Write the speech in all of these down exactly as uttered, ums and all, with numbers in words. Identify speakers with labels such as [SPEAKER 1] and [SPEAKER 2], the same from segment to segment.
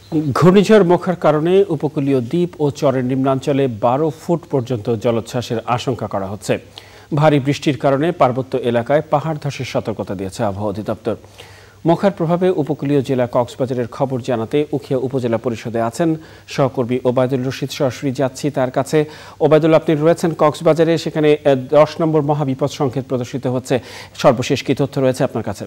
[SPEAKER 1] ঘূর্ণিঝড় মোখার কারণে উপকূলীয় দ্বীপ ও চরের নিম্নাঞ্চলে বারো ফুট পর্যন্ত জলোচ্ছ্বাসের আশঙ্কা করা হচ্ছে। ভারী বৃষ্টির কারণে পার্বত্য এলাকায় পাহাড় ধসের সতর্কতা দিয়েছে আবহাওয়া অধিদপ্তর। মোখার প্রভাবে উপকূলীয় জেলা কক্সবাজারের খবর জানাতে উখিয়া উপজেলা পরিষদে আছেন সহকর্মী ওবায়দুল রশিদ। সরাসরি যাচ্ছি তার কাছে। ওবায়দুল, আপনি রয়েছেন কক্সবাজারে, সেখানে দশ নম্বর মহাবিপদ সংকেত প্রদর্শিত হচ্ছে। সর্বশেষ কি তথ্য রয়েছে আপনার কাছে?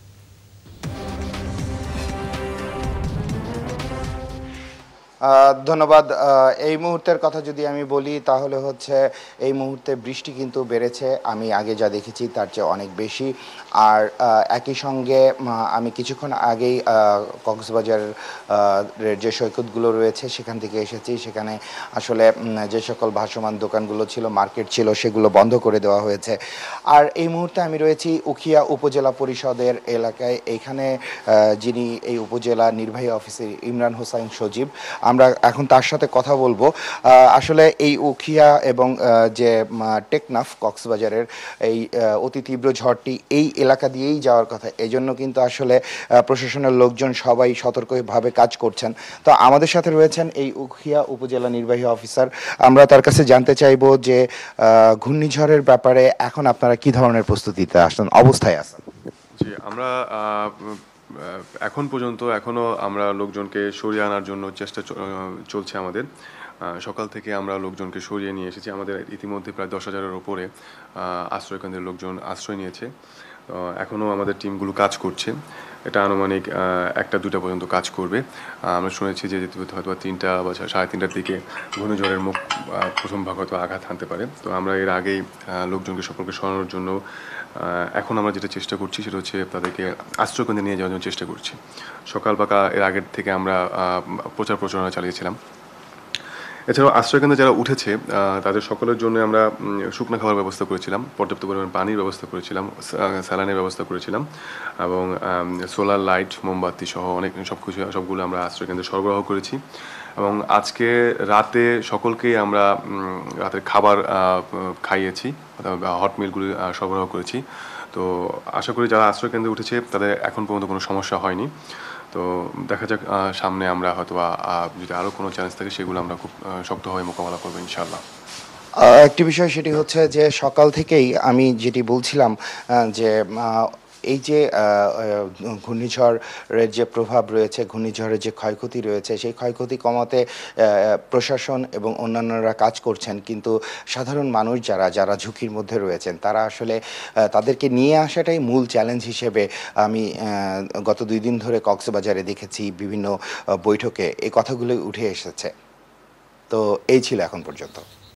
[SPEAKER 2] ধন্যবাদ। এই মুহূর্তের কথা যদি আমি বলি তাহলে হচ্ছে এই মুহূর্তে বৃষ্টি কিন্তু বেড়েছে, আমি আগে যা দেখেছি তার চেয়ে অনেক বেশি। আর একই সঙ্গে আমি কিছুক্ষণ আগেই কক্সবাজারের যে সৈকতগুলো রয়েছে সেখান থেকে এসেছি। সেখানে আসলে যে সকল ভাসমান দোকানগুলো ছিল, মার্কেট ছিল, সেগুলো বন্ধ করে দেওয়া হয়েছে। আর এই মুহূর্তে আমি রয়েছি উখিয়া উপজেলা পরিষদের এলাকায়। এইখানে যিনি এই উপজেলা নির্বাহী অফিসার ইমরান হোসাইন সজীব, আমরা এখন তার সাথে কথা বলবো। আসলে এই উখিয়া এবং যে টেকনাফ কক্সবাজারের এই অতি তীব্র ঝড়টি এই এলাকা দিয়েই যাওয়ার কথা, এই জন্য কিন্তু আসলে প্রশাসনের লোকজন সবাই সতর্কভাবে কাজ করছেন। তো আমাদের সাথে রয়েছেন এই উখিয়া উপজেলা নির্বাহী অফিসার। আমরা তার কাছে জানতে চাইবো যে ঘূর্ণিঝড়ের ব্যাপারে এখন আপনারা কি ধরনের প্রস্তুতিতে আসেন, অবস্থায় আছেন?
[SPEAKER 3] জি, আমরা এখন পর্যন্ত এখনও আমরা লোকজনকে সরিয়ে আনার জন্য চেষ্টা চলছে আমাদের। সকাল থেকে আমরা লোকজনকে সরিয়ে নিয়ে এসেছি। আমাদের ইতিমধ্যে প্রায় দশ হাজারের ওপরে আশ্রয়কেন্দ্রের লোকজন আশ্রয় নিয়েছে। এখনও আমাদের টিমগুলো কাজ করছে। এটা আনুমানিক একটা দুটা পর্যন্ত কাজ করবে। আমরা শুনেছি যে হয়তো তিনটা বা সাড়ে তিনটার দিকে ঘূর্ণিঝড়ের মুখ প্রথম ভাগ হয়তো আঘাত হানতে পারে। তো আমরা এর আগেই লোকজনকে সকলকে সরানোর জন্য এখন আমরা যেটা চেষ্টা করছি সেটা হচ্ছে তাদেরকে আশ্রয়কেন্দ্রে নিয়ে যাওয়ার জন্য চেষ্টা করছি। সকাল বা এর আগের থেকে আমরা প্রচার প্রচারণা চালিয়েছিলাম। এছাড়াও আশ্রয়কেন্দ্রে যারা উঠেছে তাদের সকলের জন্য আমরা শুকনো খাবার ব্যবস্থা করেছিলাম, পর্যাপ্ত পরিমাণ পানির ব্যবস্থা করেছিলাম, স্যালাইনের ব্যবস্থা করেছিলাম এবং সোলার লাইট, মোমবাতি সহ অনেক সব কিছু সবগুলো আমরা আশ্রয়কেন্দ্রে সরবরাহ করেছি। এবং আজকে রাতে সকলকেই আমরা রাতের খাবার খাইয়েছি, হট মিলগুলি সরবরাহ করেছি। তো আশা করি যারা আশ্রয়কেন্দ্রে উঠেছে তাদের এখন পর্যন্ত কোনো সমস্যা হয়নি। তো দেখা যাক সামনে আমরা হয়তো যদি আরও কোনো চ্যালেঞ্জ থাকে সেগুলো আমরা খুব শক্তভাবে মোকাবেলা করবো ইনশাআল্লাহ।
[SPEAKER 2] একটি বিষয় সেটি হচ্ছে যে সকাল থেকেই আমি যেটি বলছিলাম যে এই যে ঘূর্ণিঝড়ের যে প্রভাব রয়েছে, ঘূর্ণিঝড়ের যে ক্ষয়ক্ষতি রয়েছে, সেই ক্ষয়ক্ষতি কমাতে প্রশাসন এবং অন্যান্যরা কাজ করছেন। কিন্তু সাধারণ মানুষ যারা যারা ঝুঁকির মধ্যে রয়েছেন তারা আসলে তাদেরকে নিয়ে আসাটাই মূল চ্যালেঞ্জ হিসেবে আমি গত দুই দিন ধরে কক্সবাজারে দেখেছি, বিভিন্ন বৈঠকে এই কথাগুলো উঠে এসেছে। তো এই ছিল এখন পর্যন্ত।